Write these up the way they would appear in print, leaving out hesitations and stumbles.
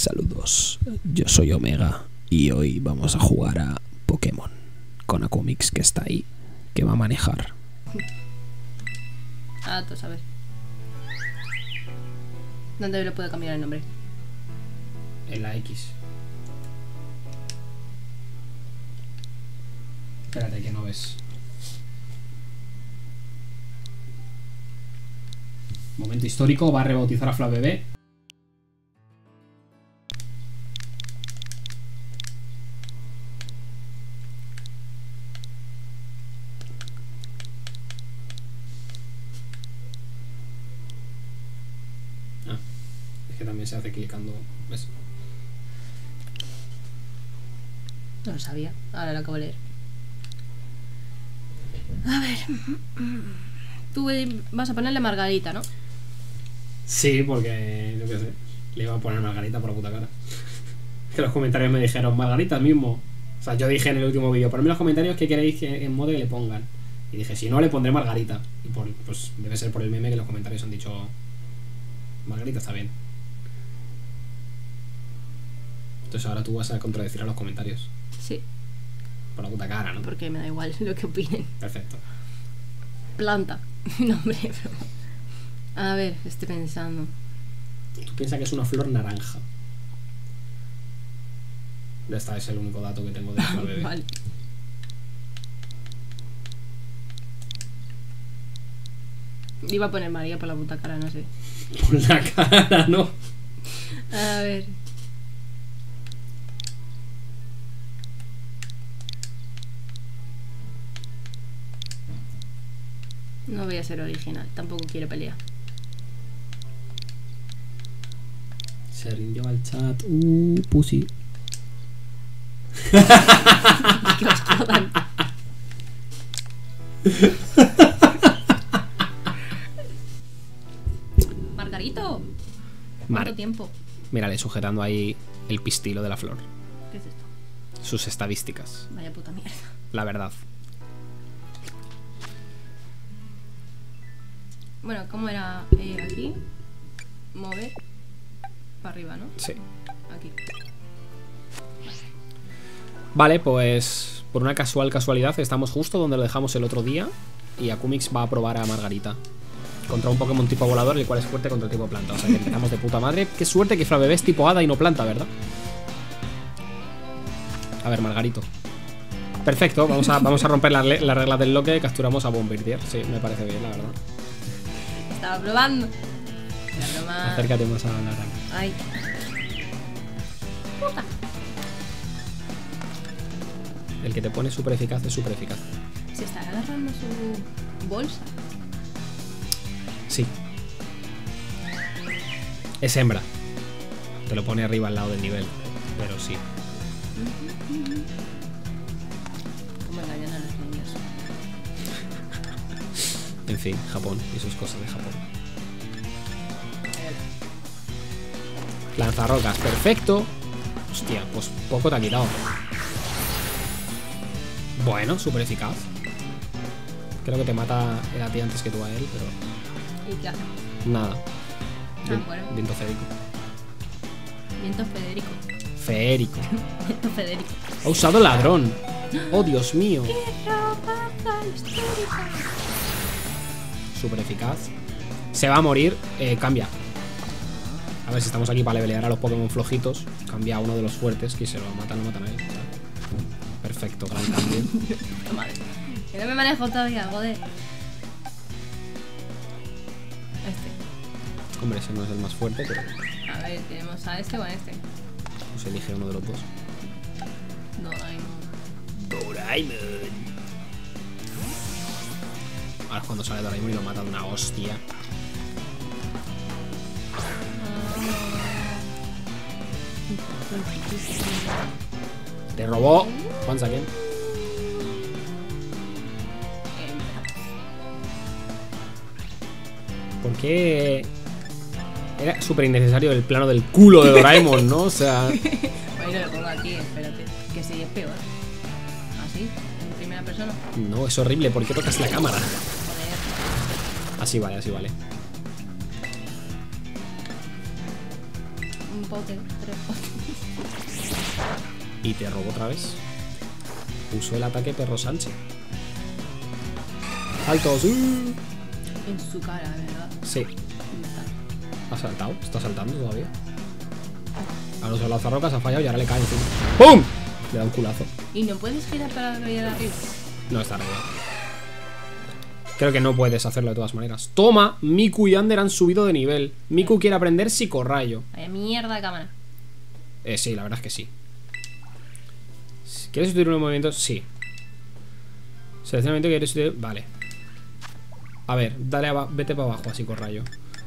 Saludos, yo soy Omega y hoy vamos a jugar a Pokémon con Akumix, que está ahí, que va a manejar. Ah, tú sabes. ¿Dónde le puedo cambiar el nombre? En la X. Espérate que no ves. Momento histórico, va a rebautizar a Flabébé. Es que también se hace clicando, ¿ves? No lo sabía, ahora lo acabo de leer. A ver. Tú vas a ponerle Margarita, ¿no? Sí, porque, yo qué sé, le iba a poner Margarita por la puta cara. Que los comentarios me dijeron, Margarita mismo. O sea, yo dije en el último vídeo, ponedme en los comentarios qué queréis que en modo que le pongan. Y dije, si no, le pondré Margarita. Y pues debe ser por el meme que los comentarios han dicho, Margarita está bien. Entonces ahora tú vas a contradecir a los comentarios. Sí. Por la puta cara, ¿no? Porque me da igual lo que opinen. Perfecto. Planta. No, hombre, broma. A ver, estoy pensando. Tú piensas que es una flor naranja. Este es el único dato que tengo de esta bebé. Vale. Iba a poner María por la puta cara, no sé. Por la cara, ¿no? A ver. No voy a ser original, tampoco quiero pelear. Se rindió al chat. Pussy. Que os jodan. Margarito. ¿Cuánto tiempo? Mírale, sujetando ahí el pistilo de la flor. ¿Qué es esto? Sus estadísticas. Vaya puta mierda. La verdad. Bueno, ¿cómo era? Aquí. Mover. Para arriba, ¿no? Sí. Aquí. Vale, pues por una casualidad estamos justo donde lo dejamos el otro día. Y Akumix va a probar a Margarita contra un Pokémon tipo volador, el cual es fuerte contra el tipo planta. O sea que empezamos de puta madre. Qué suerte que Flabébé es tipo hada y no planta, ¿verdad? A ver, Margarito. Perfecto, vamos a romper la regla del loque. Capturamos a Bombirdier. Sí, me parece bien, la verdad. Estaba probando. La broma. Acércate más a la araña. Ay. Puta. El que te pone súper eficaz es súper eficaz. Se está agarrando su bolsa. Sí. Es hembra. Te lo pone arriba al lado del nivel. Pero sí. Como engañan a los niños. En fin, Japón y sus cosas de Japón. Lanzarrocas, perfecto. Hostia, pues poco te ha quitado. Bueno, súper eficaz. Creo que te mata él a ti antes que tú a él, pero... ¿Y qué hacemos? Nada. Bueno. Viento férico. Viento Federico. Férico. Viento Federico. Ha usado ladrón. Oh, Dios mío. Súper eficaz. Se va a morir. Cambia. A ver si estamos aquí para levelear a los Pokémon flojitos. Cambia a uno de los fuertes. Que se lo matan, no matan a él. Perfecto, gran cambio. Madre. Que no me manejo todavía, joder. Este. Hombre, ese no es el más fuerte, pero A ver, tenemos a este o a este. pues elige uno de los dos. Doraemon. Ahora es cuando sale Doraemon y lo mata de una hostia. Te robó. Juan Saquen. ¿Por qué? Era súper innecesario el plano del culo de Doraemon, ¿no? O sea... Bueno, lo pongo aquí, espérate. Que sí, es peor. ¿Así? ¿En primera persona? No, es horrible. ¿Por qué tocas la cámara? Joder. Así vale, así vale. un pote, 3 potes. Y te robo otra vez. Uso el ataque perro Sánchez. ¡Saltos! En su cara, ¿verdad? Sí. ¿Ha saltado? ¿Está saltando todavía? Ahora usa lanzarrocas, ha fallado y ahora le cae encima. ¡Pum! Le da un culazo. ¿Y no puedes girar para ir arriba? No está arriba. Creo que no puedes hacerlo de todas maneras. Toma, Miku y Ander han subido de nivel. Miku quiere aprender psicorrayo. Vaya mierda de cámara. Sí, la verdad es que sí. ¿Quieres sustituir un movimiento? Sí. Selecciona el movimiento que quieres sustituir. Vale. A ver, dale vete para abajo a psicorrayo.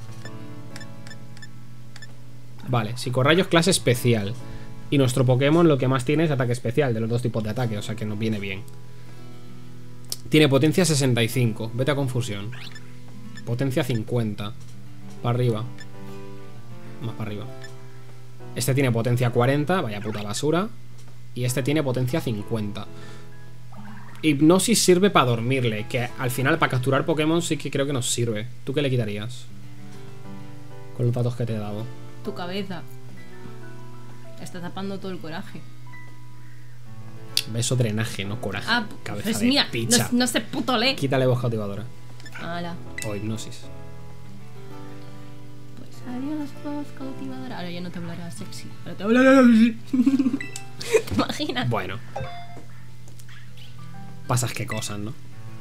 Vale, psicorrayo es clase especial. Y nuestro Pokémon lo que más tiene es ataque especial, de los dos tipos de ataque, o sea que nos viene bien. Tiene potencia 65. Vete a confusión. Potencia 50. Para arriba. Más para arriba. Este tiene potencia 40. Vaya puta basura. Y este tiene potencia 50. Hipnosis sirve para dormirle. Que al final para capturar Pokémon sí que creo que nos sirve. ¿Tú qué le quitarías? Con los datos que te he dado. Tu cabeza. Está tapando todo el coraje. Beso drenaje, no coraje. Ah, cabeza pues de mira, picha. no se puto lee. Quítale voz cautivadora. Hala. O hipnosis. Pues adiós, voz cautivadora. Ahora ya no te hablará sexy. Ahora te hablará así. ¿Te imaginas? Bueno. Pasas qué cosas, ¿no?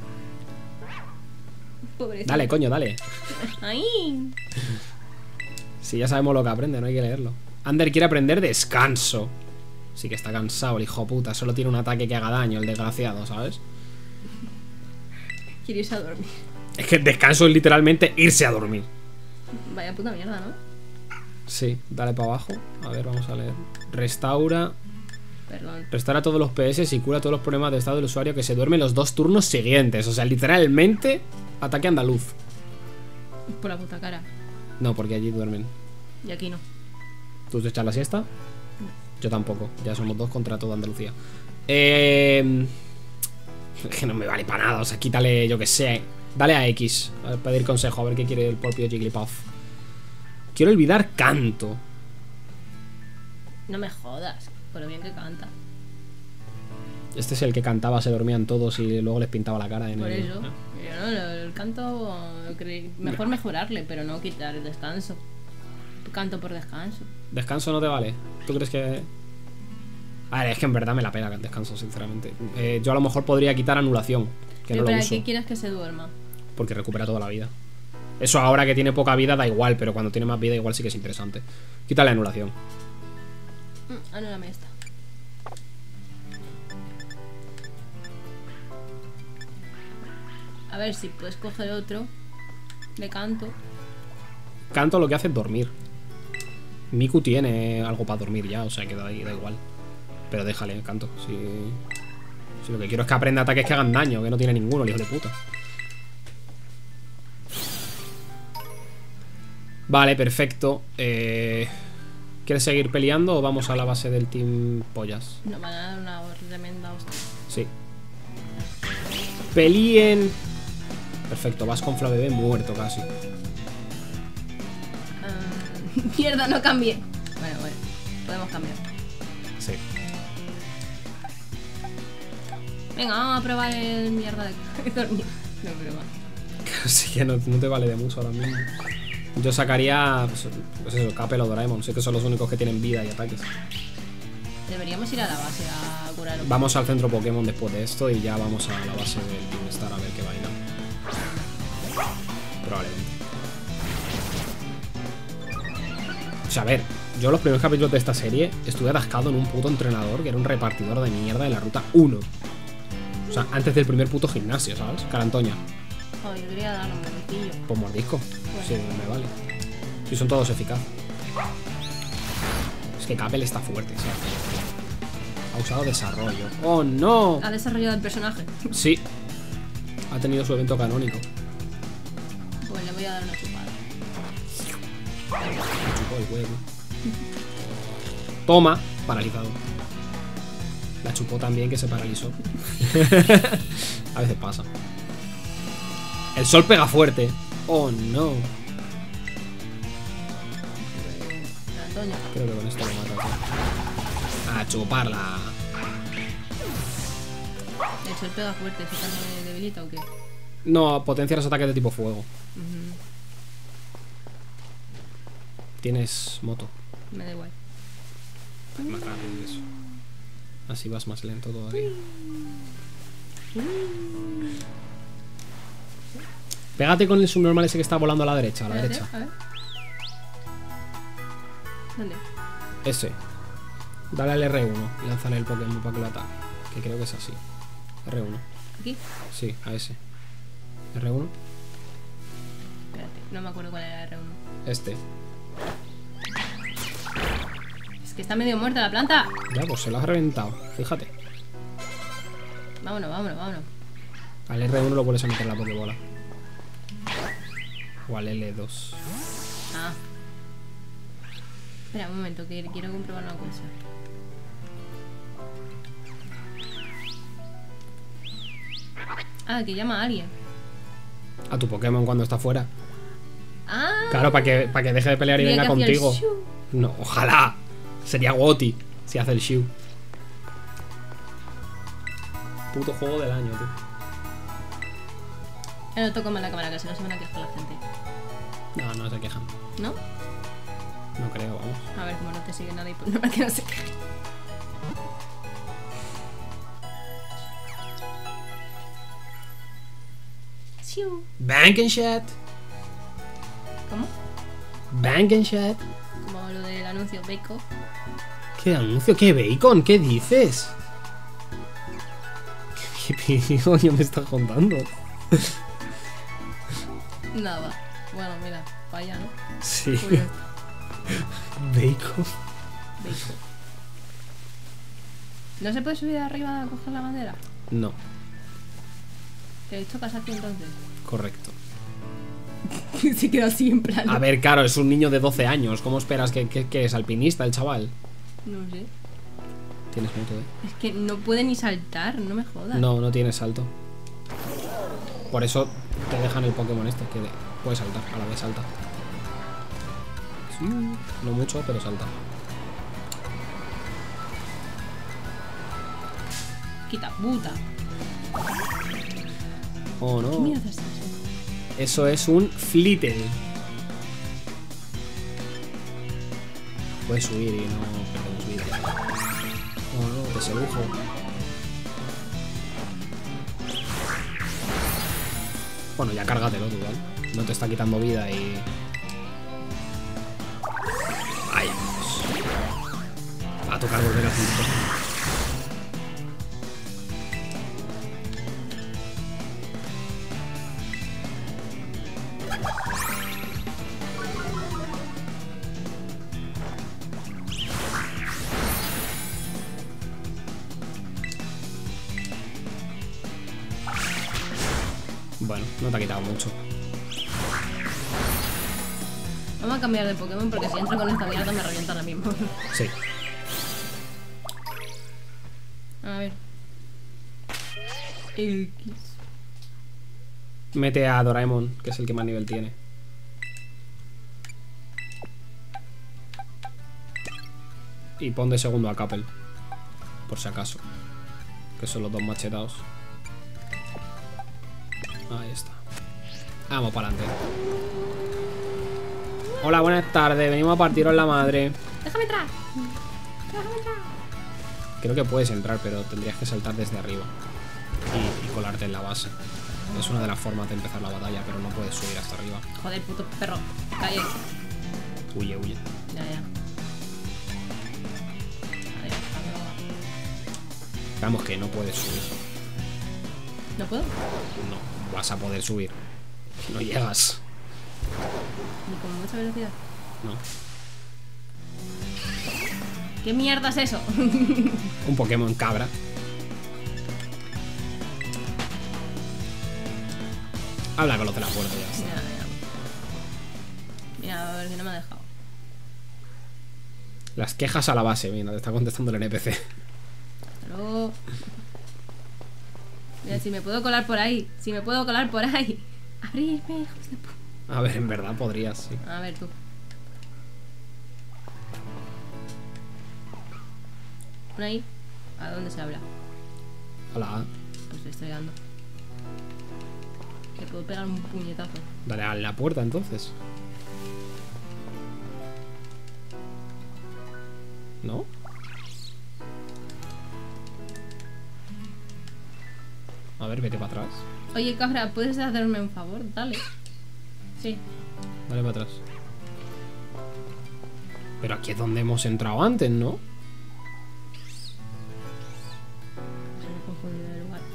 Pobrecito. Dale, coño, dale. Ahí. Si ya sabemos lo que aprende, no hay que leerlo. Ander quiere aprender descanso. Sí que está cansado el hijo puta. Solo tiene un ataque que haga daño, el desgraciado, ¿sabes? Quiere irse a dormir. Es que descanso es literalmente irse a dormir. Vaya puta mierda, ¿no? Sí, dale para abajo. A ver, vamos a leer. Restaura. Perdón. Restaura todos los PS y cura todos los problemas de estado del usuario que se duerme los 2 turnos siguientes. O sea, literalmente ataque andaluz. Por la puta cara. No, porque allí duermen. Y aquí no. ¿Tú te echas la siesta? Yo tampoco. Ya somos 2 contra toda Andalucía. Es que no me vale para nada. O sea, quítale, yo que sé. Dale a X. A pedir consejo. A ver qué quiere el propio Jigglypuff. Quiero olvidar canto. No me jodas. Por lo bien que canta. Este es el que cantaba, se dormían todos y luego les pintaba la cara en Por el... eso. Yo no, el canto. Mejor mejorarle, pero no quitar el descanso. Canto por descanso. ¿Descanso no te vale? ¿Tú crees que...? A ver, es que en verdad me la pela el descanso, sinceramente. Yo a lo mejor podría quitar anulación, que Pero no lo ¿para uso. qué quieres que se duerma? Porque recupera toda la vida. Eso ahora que tiene poca vida da igual, pero cuando tiene más vida igual sí que es interesante. Quítale anulación. Anúlame esta. A ver si puedes coger otro de canto. Canto lo que hace es dormir. Miku tiene algo para dormir ya, o sea que da igual. Pero déjale, canto. Si lo que quiero es que aprenda ataques que hagan daño, que no tiene ninguno, el hijo de puta. Vale, perfecto. ¿Quieres seguir peleando o vamos a la base del Team Pollas? Nos van a dar una tremenda hostia. Sí. Pelien. Perfecto, vas con Flabébé muerto casi. Mierda, no cambié. Bueno, podemos cambiar. Sí. Venga, vamos a probar el mierda de dormir. No, prueba. Sí que no te vale de mucho ahora mismo. Yo sacaría, pues eso, Capel o Doraemon. Sé que son los únicos que tienen vida y ataques. Deberíamos ir a la base a curar. Vamos al centro Pokémon después de esto y ya vamos a la base del Team Star a ver qué vaina. Probablemente. O sea, a ver, yo los primeros capítulos de esta serie estuve atascado en un puto entrenador que era un repartidor de mierda de la ruta 1. O sea, antes del primer puto gimnasio, ¿sabes? Carantoña. Joder, yo quería darle un mordisquillo. Pues mordisco. Bueno. Sí, me vale. Sí, son todos eficaces. Es que Capel está fuerte, ¿sabes? Ha usado desarrollo. ¡Oh, no! Ha desarrollado el personaje. Sí. Ha tenido su evento canónico. Pues le voy a dar una chupada. Me chupó el huevo. Toma. Paralizado. La chupó también, que se paralizó. A veces pasa. El sol pega fuerte. Oh, no. otoño. Creo que con esto lo matas. A chuparla. De hecho, él pega fuerte. ¿Se también debilita o qué? No, potencia los ataques de tipo fuego. Tienes moto. Me da igual. Es más rápido y eso. Así vas más lento todavía. Pégate con el subnormal ese que está volando a la derecha, a la Espérate, derecha. a ver. ¿Dónde? Ese. Dale al R1 y lánzale el Pokémon para que lo ataque. Que creo que es así. R1. ¿Aquí? Sí, a ese. R1. Espérate, no me acuerdo cuál era R1. Este. Es que está medio muerta la planta. Ya, pues se lo has reventado. Fíjate. Vámonos, vámonos, vámonos. Al R1 lo vuelves a meter la Pokébola. O al L2. Ah. Espera un momento, que quiero comprobar una cosa. Ah, que llama a alguien. A tu Pokémon cuando está fuera. Ah. Claro, para que deje de pelear y Creía venga que hacía el contigo. shoo. No, ojalá. Sería Goti si hace el Shiu. Puto juego del año, tío. No toco más la cámara, que si no se van a quejar la gente. No, no se quejan. ¿No? No creo, vamos. A ver, como no te sigue nadie, pues no, que no se queje. Shiu. Bankenshot. ¿Cómo? Bankenshot. Como lo del anuncio Bacon. ¿Qué anuncio? ¿Qué bacon? ¿Qué dices? ¿Qué coño me estás contando? Nada. Bueno, mira, para allá, ¿no? Sí. Pues ya está. Bacon. Bacon. ¿No se puede subir arriba a coger la bandera? No, ¿Te he dicho casarte entonces? correcto. Se queda así en plan. A ver, claro, es un niño de 12 años. ¿Cómo esperas que es alpinista el chaval? No sé. Tienes moto, Es que no puede ni saltar, no me jodas. No, no tiene salto. Por eso te dejan el Pokémon este, que puede saltar, a la vez salta. Sí, no mucho, pero salta. Quita puta. Oh, ¿Qué no. mierda es eso? Eso es un Flittle. Puedes subir y no perdemos vida. Oh, no, te sedujo. Bueno, ya cárgatelo tú, ¿vale? No te está quitando vida y... Vaya, pues. Va a tocar volver a 5. Bueno, no te ha quitado mucho. Vamos a cambiar de Pokémon porque si entro con esta mierda me revienta ahora mismo. Sí. A ver. X. Mete a Doraemon, que es el que más nivel tiene. Y pon de segundo a Capel. Por si acaso. Que son los dos machetados. Ahí está. Vamos para adelante. Hola, buenas tardes. Venimos a partiros la madre. ¡Déjame entrar! ¡Déjame entrar! Creo que puedes entrar, pero tendrías que saltar desde arriba. Y colarte en la base. Es una de las formas de empezar la batalla, pero no puedes subir hasta arriba. Joder, puto perro. Calle. Huye, huye. Ya, ya. Adiós, hasta luego. Vamos que no puedes subir. ¿No puedo? No, vas a poder subir. No llegas. Ni con mucha velocidad. No. ¿Qué mierda es eso? Un Pokémon cabra. Habla con los de la puerta ya está. Mira, mira. Mira, a ver que no me ha dejado. Las quejas a la base, mira, te está contestando el NPC. Hasta luego. Mira, si me puedo colar por ahí. Si me puedo colar por ahí. Abrirme, hijos de puta. A ver, en verdad podrías, sí. A ver tú. Una ahí. ¿A dónde se habla? Hola. Pues le estoy dando. Le puedo pegar un puñetazo. Dale a la puerta entonces. ¿No? A ver, vete para atrás. Oye, cabra, ¿puedes hacerme un favor? Dale. Sí. Dale para atrás. Pero aquí es donde hemos entrado antes, ¿no? Se me ha confundido de lugar.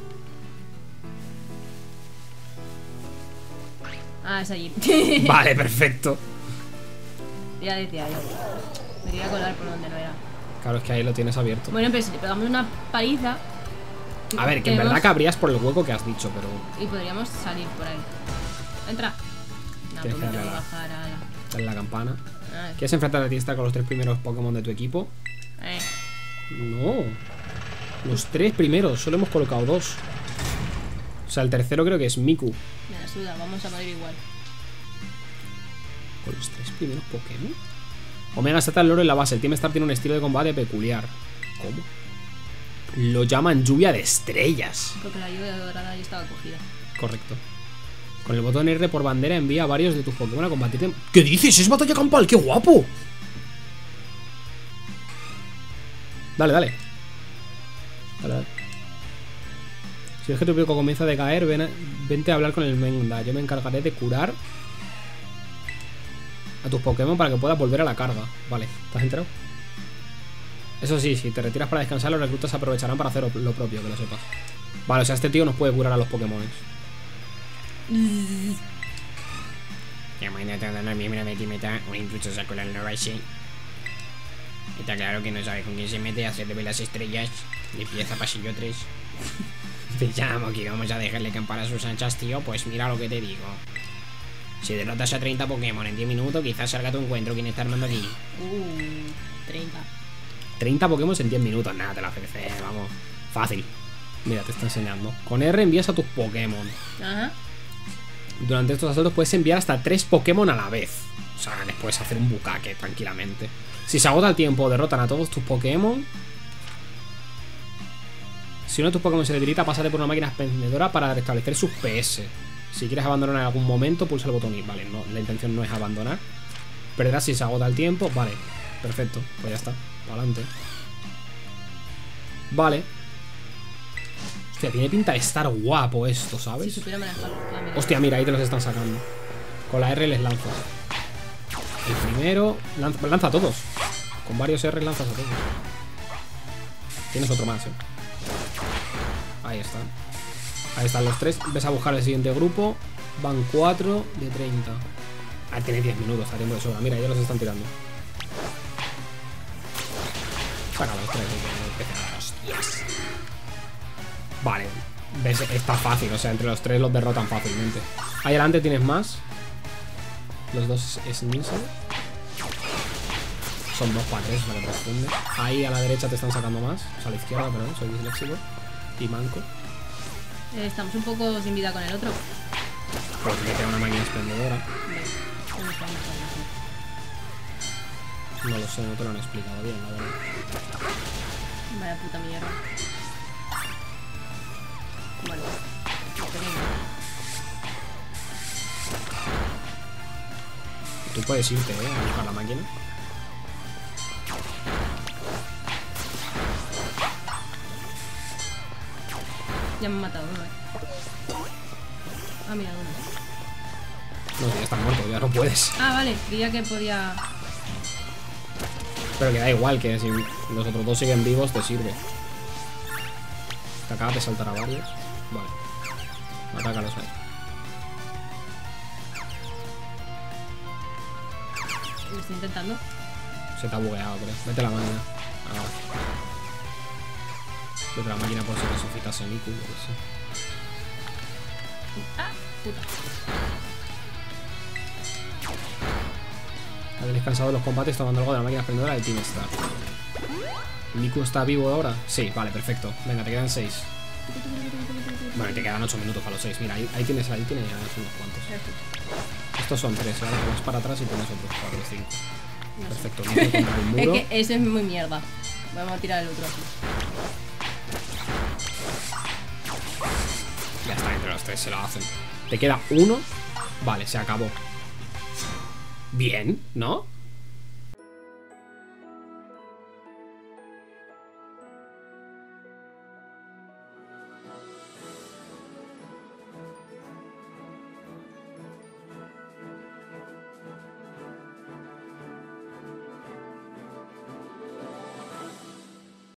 Ah, es allí. Vale, perfecto. Ya decía yo. Me quería colar por donde no era. Claro, es que ahí lo tienes abierto. Bueno, pero si le pegamos una paliza. A ver, que en verdad cabrías por el hueco que has dicho, pero... Y podríamos salir por ahí. Entra. No, pues Tienes me que tengo que darle bajar a la... dale la campana. Ah, ¿Quieres enfrentarte a ti con los 3 primeros Pokémon de tu equipo? No. Los 3 primeros, solo hemos colocado 2. O sea, el tercero creo que es Miku. Me la suda, vamos a morir igual. Con los 3 primeros Pokémon. Omega está el loro en la base. El Team Star tiene un estilo de combate peculiar. ¿Cómo? Lo llaman lluvia de estrellas. Porque la lluvia dorada ya estaba cogida. Correcto. Con el botón R por bandera envía a varios de tus Pokémon a combatirte. ¿Qué dices? ¡Es batalla campal! ¡Qué guapo! Dale, dale. Dale, dale. Si es que tu pico comienza a decaer, vente a hablar con el Menda. Yo me encargaré de curar a tus Pokémon para que puedas volver a la carga. Vale, ¿estás enterado? Eso sí, si te retiras para descansar, los reclutas aprovecharán para hacer lo propio, que lo sepas. Vale, o sea, este tío nos puede curar a los Pokémon. Llamando a todos los miembros de Timeta, o incluso sacó la nueva base. Está claro que no sabe con quién se mete a hacerle ver las estrellas. Limpieza pasillo 3. Pensamos que vamos a dejarle campar a sus anchas, tío. Pues mira lo que te digo. Si derrotas a 30 Pokémon en 10 minutos, quizás salga a tu encuentro quien está armando aquí. 30. 30 Pokémon en 10 minutos. Nada, te la ofrece, vamos. Fácil. Mira, te está enseñando. Con R envías a tus Pokémon. Ajá. Durante estos asaltos puedes enviar hasta 3 Pokémon a la vez. O sea, les puedes hacer un bucaque tranquilamente. Si se agota el tiempo o derrotan a todos tus Pokémon. Si uno de tus Pokémon se debilita, pásate por una máquina expendedora para restablecer sus PS. Si quieres abandonar en algún momento, pulsa el botón Y. Vale, no, la intención no es abandonar. Perderás si se agota el tiempo. Vale, perfecto. Pues ya está, para adelante. Vale. Hostia, tiene pinta de estar guapo esto, ¿sabes? Si supiera manejarlo. Ah, mira. Hostia, mira, ahí te los están sacando. Con la R les lanzas. El primero... Lanza a todos. Con varios R lanzas a todos. Tienes otro más, Ahí está. Ahí están los 3. Ves a buscar el siguiente grupo. Van 4 de 30. Ah, tiene 10 minutos, está tiempo de sobra. Mira, ya los están tirando. Saca los 3. Hostias. Vale. ¿Ves? Está fácil, o sea, entre los 3 los derrotan fácilmente. Ahí adelante tienes más. Los 2 es Ninsel. Son 2 para 3, vale, responde. Ahí a la derecha te están sacando más. O sea, a la izquierda, perdón, soy disléxico. Y manco. Estamos un poco sin vida con el otro. Pues me queda una máquina expendedora. No lo sé, no te lo han explicado bien, la verdad. Vaya puta mierda. Vale. Tú puedes irte, a buscar la máquina. Ya me han matado uno, Ah, mira, uno. No, ya está muerto, ya no puedes. Ah, vale, creía que podía. Pero que da igual, que si los otros 2 siguen vivos, te sirve. Acá te saltará varios. Vale. Atácalos ahí. Lo estoy intentando. Se te ha bugueado, creo. Vete a la máquina. Ahora. Vete a la máquina por si resucitas en Miku, yo qué sé. Ah, puta. Habéis descansado de los combates tomando algo de la máquina expendedora del Team Star. ¿Miku está vivo ahora? Sí, vale, perfecto. Venga, te quedan 6. Bueno, te quedan 8 minutos para los 6. Mira, ahí tienes unos cuantos. Estos son 3, ahora te vas para atrás y tienes otros 4 o 5. Perfecto, Miku contra el muro. Es que ese es muy mierda. Vamos a tirar el otro aquí. Ya está, entre los tres se lo hacen. Te queda uno. Vale, se acabó. Bien, ¿no?